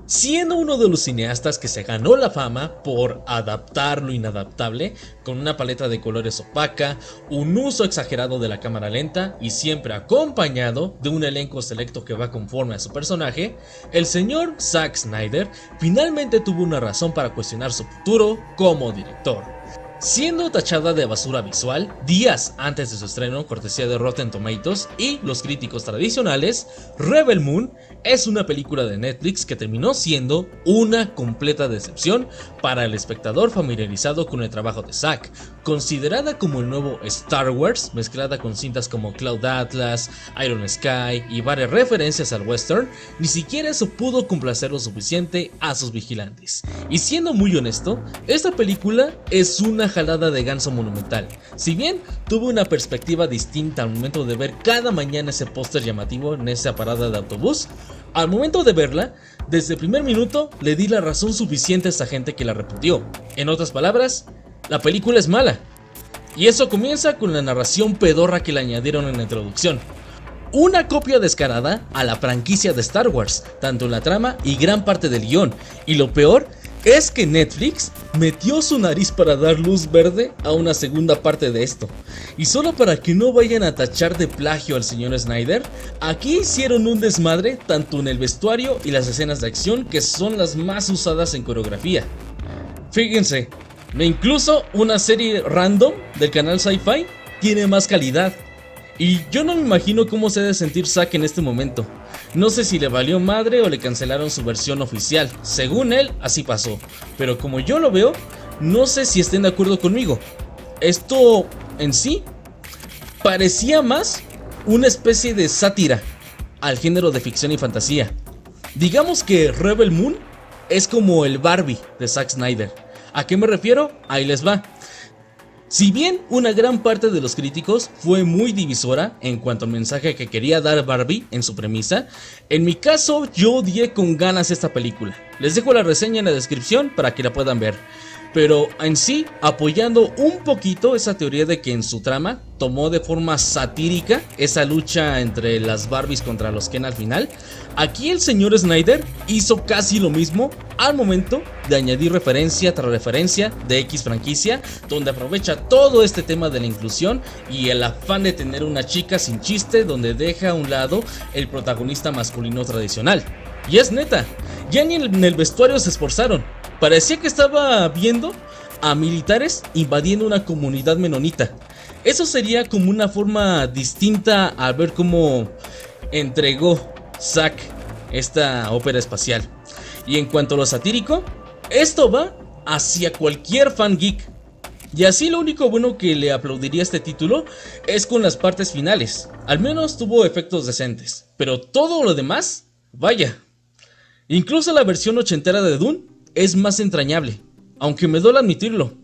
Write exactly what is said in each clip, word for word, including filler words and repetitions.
siendo uno de los cineastas que se ganó la fama por adaptar lo inadaptable, con una paleta de colores opaca, un uso exagerado de la cámara lenta y siempre acompañado de un elenco selecto que va conforme a su personaje, el señor Zack Snyder finalmente tuvo una razón para cuestionar su futuro como director. Siendo tachada de basura visual días antes de su estreno, cortesía de Rotten Tomatoes y los críticos tradicionales, Rebel Moon es una película de Netflix que terminó siendo una completa decepción para el espectador familiarizado con el trabajo de Zack. Considerada como el nuevo Star Wars, mezclada con cintas como Cloud Atlas, Iron Sky y varias referencias al western, ni siquiera eso pudo complacer lo suficiente a sus vigilantes. Y siendo muy honesto, esta película es una jalada de ganso monumental. Si bien tuve una perspectiva distinta al momento de ver cada mañana ese póster llamativo en esa parada de autobús, al momento de verla, desde el primer minuto le di la razón suficiente a esa gente que la repudió. En otras palabras, la película es mala. Y eso comienza con la narración pedorra que le añadieron en la introducción. Una copia descarada a la franquicia de Star Wars, tanto en la trama y gran parte del guión. Y lo peor es que Netflix metió su nariz para dar luz verde a una segunda parte de esto. Y solo para que no vayan a tachar de plagio al señor Snyder, aquí hicieron un desmadre tanto en el vestuario y las escenas de acción, que son las más usadas en coreografía. Fíjense, incluso una serie random del canal Sci-Fi tiene más calidad. Y yo no me imagino cómo se debe sentir Zack en este momento. No sé si le valió madre o le cancelaron su versión oficial. Según él, así pasó. Pero como yo lo veo, no sé si estén de acuerdo conmigo. Esto en sí parecía más una especie de sátira al género de ficción y fantasía. Digamos que Rebel Moon es como el Barbie de Zack Snyder. ¿A qué me refiero? Ahí les va. Si bien una gran parte de los críticos fue muy divisora en cuanto al mensaje que quería dar Barbie en su premisa, en mi caso yo odié con ganas esta película. Les dejo la reseña en la descripción para que la puedan ver. Pero en sí, apoyando un poquito esa teoría de que en su trama tomó de forma satírica esa lucha entre las Barbies contra los Ken al final, aquí el señor Snyder hizo casi lo mismo al momento de añadir referencia tras referencia de X franquicia, donde aprovecha todo este tema de la inclusión y el afán de tener una chica sin chiste, donde deja a un lado el protagonista masculino tradicional. Y es neta, ya ni en el vestuario se esforzaron. Parecía que estaba viendo a militares invadiendo una comunidad menonita. Eso sería como una forma distinta a ver cómo entregó Zack esta ópera espacial. Y en cuanto a lo satírico, esto va hacia cualquier fan geek. Y así lo único bueno que le aplaudiría a este título es con las partes finales. Al menos tuvo efectos decentes. Pero todo lo demás, vaya. Incluso la versión ochentera de Dune es más entrañable, aunque me duele admitirlo.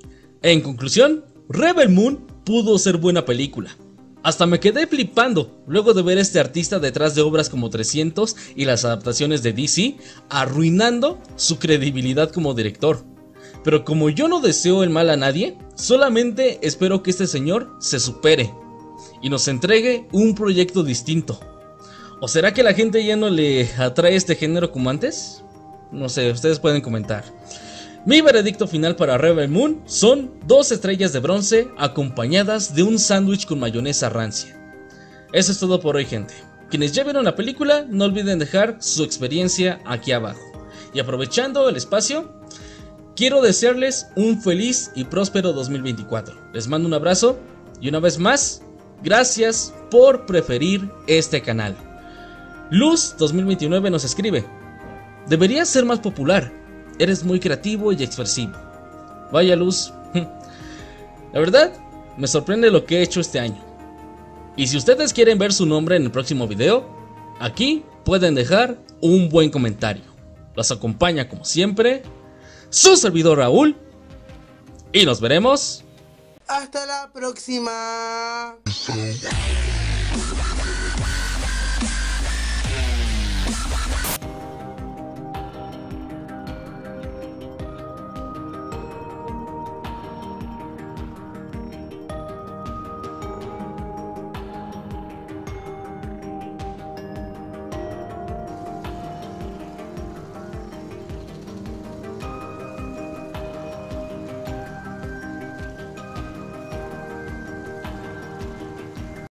En conclusión, Rebel Moon pudo ser buena película. Hasta me quedé flipando luego de ver a este artista detrás de obras como trescientos y las adaptaciones de D C, arruinando su credibilidad como director. Pero como yo no deseo el mal a nadie, solamente espero que este señor se supere y nos entregue un proyecto distinto. ¿O será que la gente ya no le atrae este género como antes? No sé, ustedes pueden comentar. Mi veredicto final para Rebel Moon son dos estrellas de bronce acompañadas de un sándwich con mayonesa rancia. Eso es todo por hoy, gente. Quienes ya vieron la película, no olviden dejar su experiencia aquí abajo. Y aprovechando el espacio, quiero desearles un feliz y próspero dos mil veinticuatro. Les mando un abrazo y una vez más, gracias por preferir este canal. Luz dos mil veintinueve nos escribe: deberías ser más popular, eres muy creativo y expresivo. Vaya Luz, la verdad me sorprende lo que he hecho este año. Y si ustedes quieren ver su nombre en el próximo video, aquí pueden dejar un buen comentario. Los acompaña como siempre su servidor Raúl, y nos veremos hasta la próxima.